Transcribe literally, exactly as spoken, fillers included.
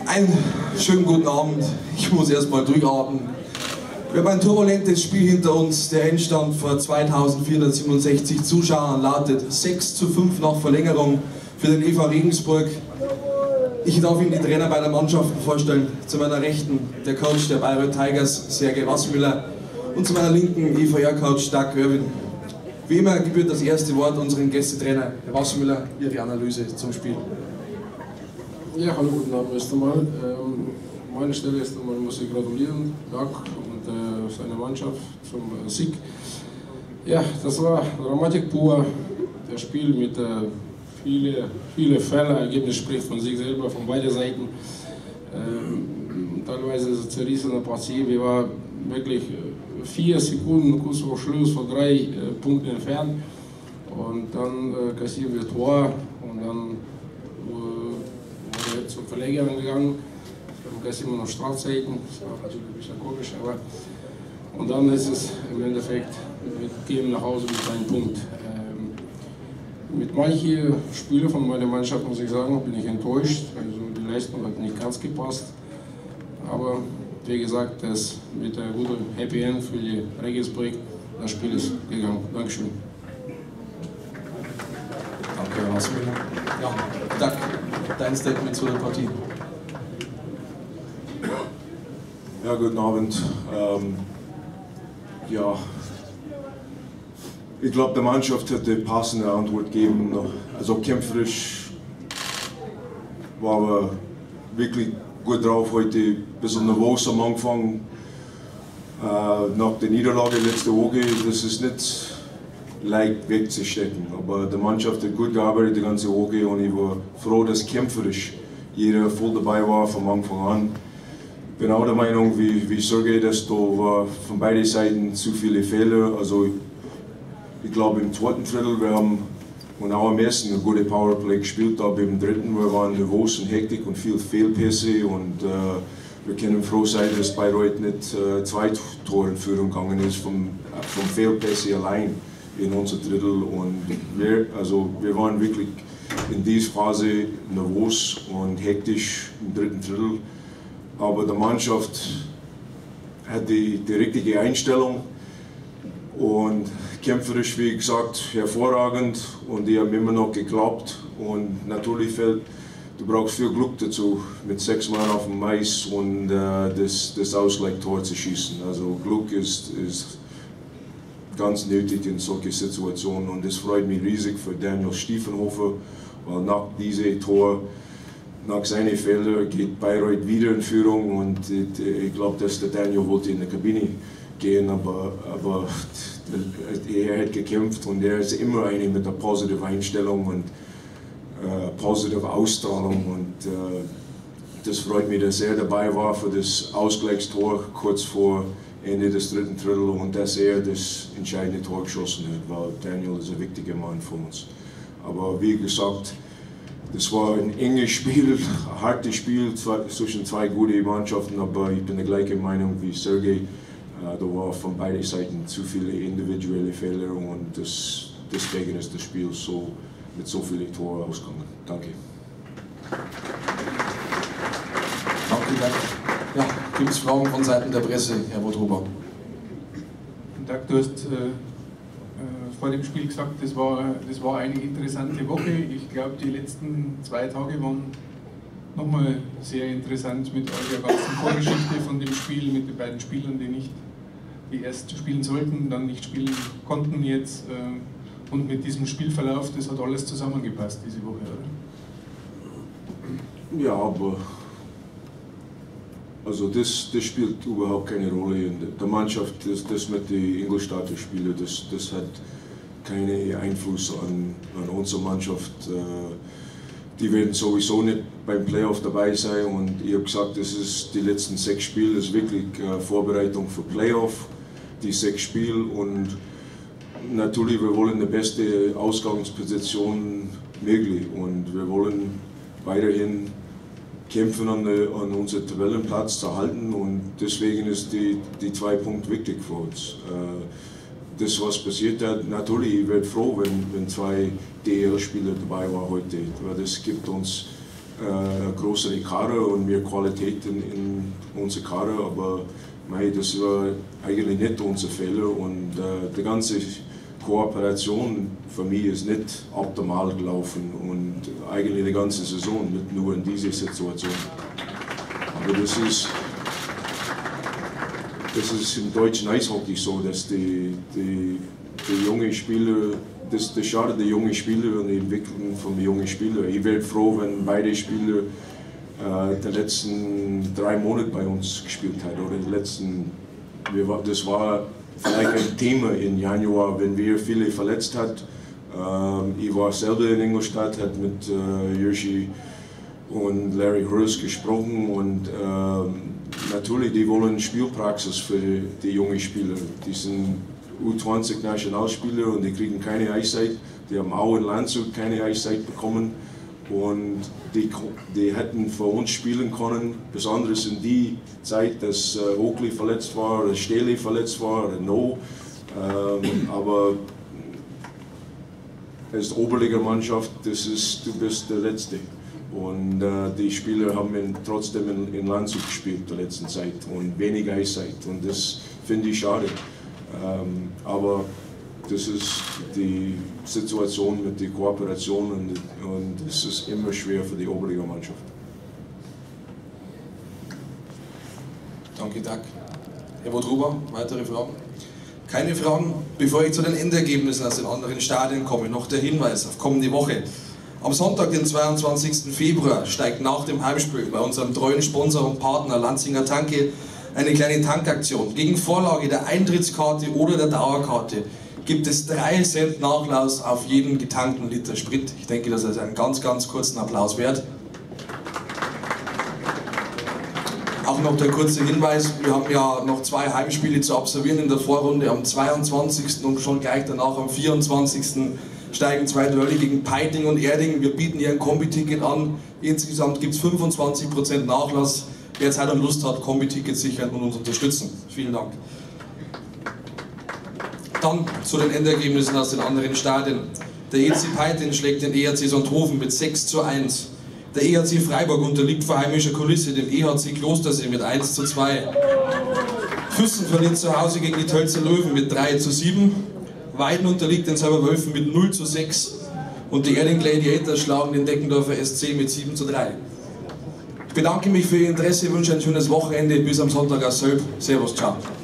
Einen schönen guten Abend. Ich muss erstmal durchatmen. Wir haben ein turbulentes Spiel hinter uns. Der Endstand vor zweitausendvierhundertsiebenundsechzig Zuschauern lautet sechs zu fünf nach Verlängerung für den E V Regensburg. Ich darf Ihnen die Trainer beider Mannschaften vorstellen. Zu meiner Rechten der Coach der Bayreuth Tigers, Sergei Wassmüller, und zu meiner Linken E V R-Coach Doug Irwin. Wie immer gebührt das erste Wort unseren Gästetrainer, Herr Wassmüller, Ihre Analyse zum Spiel. Ja, hallo, guten Abend erst einmal. Ähm, an meiner Stelle erst einmal muss ich gratulieren, Doug und äh, seiner Mannschaft zum äh, Sieg. Ja, das war Dramatik pur. Das Spiel mit äh, viele, viele Fälle, Ergebnis spricht von sich selber, von beiden Seiten. Ähm, teilweise zerrissene Partie. Wir waren wirklich äh, vier Sekunden kurz vor Schluss von drei äh, Punkten entfernt. Und dann äh, kassieren wir Tor und dann zur Verlängerung gegangen. Wir haben immer noch Strafzeiten, das war natürlich ein bisschen komisch, aber und dann ist es im Endeffekt, wir gehen nach Hause mit einem Punkt. Ähm, mit manchen Spielern von meiner Mannschaft, muss ich sagen, bin ich enttäuscht, also die Leistung hat nicht ganz gepasst, aber wie gesagt, das mit einem guten Happy End für die Regensburg, das Spiel ist gegangen. Dankeschön. Danke, Herr Wassmüller. Ja, Doug, dein Statement zu der Partie. Ja, guten Abend. Ähm, ja, ich glaube, die Mannschaft hat eine passende Antwort gegeben. Also kämpferisch waren wir wirklich gut drauf heute. Ein bisschen nervös am Anfang. Äh, nach der Niederlage letzte Woche, das ist nicht leicht wegzustecken. Aber die Mannschaft hat gut gearbeitet die ganze Woche und ich war froh, dass kämpferisch jeder voll dabei war vom Anfang an. Ich bin auch der Meinung, wie, wie Sergei, dass da war von beiden Seiten zu viele Fehler. Also ich glaube im zweiten Drittel, wir haben und auch am ersten eine gute Powerplay gespielt, aber im dritten wir waren nervös und Hektik und viel Fehlpässe und äh, wir können froh sein, dass Bayreuth nicht äh, zwei Tore in Führung gegangen ist vom, vom Fehlpässe allein in unser Drittel und wir, also wir waren wirklich in dieser Phase nervös und hektisch im dritten Drittel, aber die Mannschaft hat die, die richtige Einstellung und kämpferisch, wie gesagt, hervorragend und die haben immer noch geklappt und natürlich fällt, du brauchst viel Glück dazu, mit sechs Mann auf dem Eis und äh, das, das Ausgleichstor zu schießen, also Glück ist, ist ganz nötig in solchen Situationen und das freut mich riesig für Daniel Stiefenhofer, weil nach diesem Tor, nach seinen Fehlern geht Bayreuth wieder in Führung und ich, ich glaube, dass der Daniel wollte in die Kabine gehen, aber, aber er hat gekämpft und er ist immer einer mit einer positiven Einstellung und äh, positive Ausstrahlung und äh, das freut mich, dass er dabei war für das Ausgleichstor kurz vor Ende des dritten Drittel und dass er das entscheidende Tor geschossen hat, weil Daniel ist ein wichtiger Mann für uns. Aber wie gesagt, das war ein enges Spiel, ein hartes Spiel zwischen zwei guten Mannschaften, aber ich bin der gleichen Meinung wie Sergei. Da war von beiden Seiten zu viele individuelle Fehler und das, deswegen ist das Spiel so mit so vielen Toren ausgegangen. Danke. Danke, Doug. Ja, gibt es Fragen von Seiten der Presse, Herr Wothuber? Doug, du hast äh, äh, vor dem Spiel gesagt, das war, das war eine interessante Woche. Ich glaube, die letzten zwei Tage waren nochmal sehr interessant mit eurer ganzen Vorgeschichte von dem Spiel, mit den beiden Spielern, die nicht die erst spielen sollten, dann nicht spielen konnten jetzt äh, und mit diesem Spielverlauf, das hat alles zusammengepasst diese Woche, oder? Ja, aber also das, das spielt überhaupt keine Rolle in der Mannschaft, das, das mit den Ingolstadter Spielen, das, das hat keinen Einfluss an, an unsere Mannschaft. Die werden sowieso nicht beim Playoff dabei sein und ich habe gesagt, das ist die letzten sechs Spiele, das ist wirklich Vorbereitung für Playoff, die sechs Spiele und natürlich, wir wollen die beste Ausgangsposition möglich und wir wollen weiterhin kämpfen, an, an unseren Tabellenplatz zu halten und deswegen ist die, die zwei Punkte wichtig für uns. Das, was passiert hat, natürlich, ich werde froh, wenn, wenn zwei D L-Spieler dabei waren heute, weil das gibt uns äh, größere Kader und mehr Qualität in, in unser Kader, aber mei, das war eigentlich nicht unser Fehler und äh, die ganze Kooperation für mich ist nicht optimal gelaufen und eigentlich die ganze Saison, nicht nur in dieser Situation. Aber das ist, das ist im deutschen Eishockey so, dass die, die, die jungen Spieler, das, das schadet die jungen Spieler und die Entwicklung von jungen Spielern. Ich wäre froh, wenn beide Spieler äh, die letzten drei Monate bei uns gespielt haben oder die letzten, das war vielleicht ein Thema im Januar, wenn wir viele verletzt hat. Ähm, ich war selber in Ingolstadt, hat mit äh, Yoshi und Larry Hurst gesprochen und ähm, natürlich, die wollen Spielpraxis für die jungen Spieler. Die sind U zwanzig Nationalspieler und die kriegen keine Eiszeit. Die haben auch in Landshut keine Eiszeit bekommen und die, die hätten für uns spielen können, besonders in die Zeit, dass äh, Oakley verletzt war, oder Staley verletzt war, oder No. Ähm, aber als Oberligamannschaft, das ist, du bist der Letzte. Und äh, die Spieler haben in, trotzdem in, in Landshut gespielt in der letzten Zeit und wenig Eiszeit. Und das finde ich schade. Ähm, aber das ist die Situation mit der Kooperation und, und es ist immer schwer für die Oberligamannschaft. Danke, Doug. Herr Wodruber, weitere Fragen? Keine Fragen. Bevor ich zu den Endergebnissen aus den anderen Stadien komme, noch der Hinweis auf kommende Woche. Am Sonntag, den zweiundzwanzigsten Februar, steigt nach dem Heimspiel bei unserem treuen Sponsor und Partner Lanzinger Tanke eine kleine Tankaktion. Gegen Vorlage der Eintrittskarte oder der Dauerkarte gibt es drei Cent Nachlass auf jeden getankten Liter Sprit. Ich denke, das ist einen ganz, ganz kurzen Applaus wert. Auch noch der kurze Hinweis, wir haben ja noch zwei Heimspiele zu absolvieren in der Vorrunde am zweiundzwanzigsten und schon gleich danach am vierundzwanzigsten steigen zwei Duelle gegen Peiting und Erding. Wir bieten hier ein Kombi-Ticket an. Insgesamt gibt es fünfundzwanzig Prozent Nachlass. Wer Zeit und Lust hat, Kombi-Tickets sichern und uns unterstützen. Vielen Dank. Dann zu den Endergebnissen aus den anderen Stadien. Der E C Peiting schlägt den E H C Sonthofen mit sechs zu eins. Der E H C Freiburg unterliegt vor heimischer Kulisse dem E H C Klostersee mit eins zu zwei. Füssen verliert zu Hause gegen die Tölzer Löwen mit drei zu sieben. Weiden unterliegt den Seiberwölfen mit null zu sechs. Und die Erding Gladiators schlagen den Deckendorfer S C mit sieben zu drei. Ich bedanke mich für Ihr Interesse, wünsche ein schönes Wochenende. Bis am Sonntag aus Sölb. Servus, ciao.